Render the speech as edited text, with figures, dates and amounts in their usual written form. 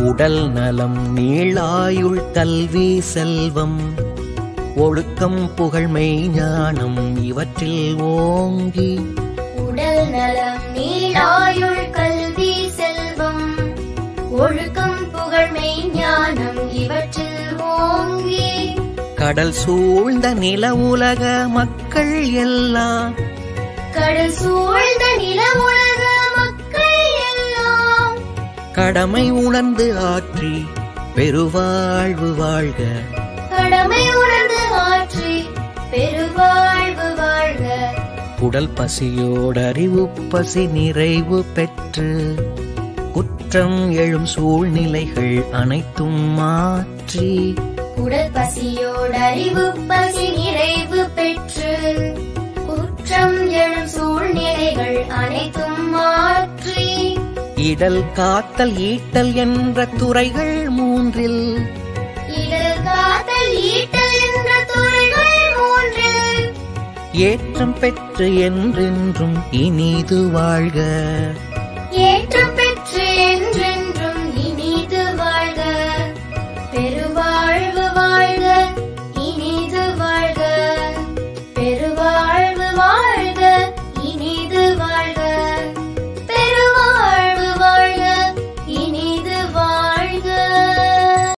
உடல் நலம் நீளாயுள் கல்வி செல்வம் ஒழுக்கம் புகழ்மை ஞானம் இவற்றில் ஓங்கி உடல் நலம் நீளாயுள் கல்வி செல்வம் ஒழுக்கம் புகழ்மை ஞானம் இவற்றில் ஓங்கி கடல் சூழ்ந்த நில உலக மக்கள் எல்லாம் கடல் சூழ்ந்த நில உலக மக்கள் எல்லாம் கடமை உணர்ந்து ஆற்றி பெருவாழ்வு வாழ்க கடமை உணர்ந்து ஆற்றி பெருவாழ்வு வாழ்க உடல் பசியோடு அறிவு பசி நிறைவு பெற்று குற்றம் எழும் சூழ்நிலைகள் அனைத்தும் மாற்றி உடல் பசியோடு அறிவு பசி நிறைவு பெற்று குற்றம் எழும் சூழ்நிலைகள் அனைத்தும் மாற்றி இடல் காத்தல் ஈட்டல் என்ற துறைகள் மூன்றில் இடல் காத்தல் ஈட்டல் என்ற துறைகள் மூன்றில் ஏற்றம் பெற்று என்றென்றும் இனிது வாழ்க ஏற்றம்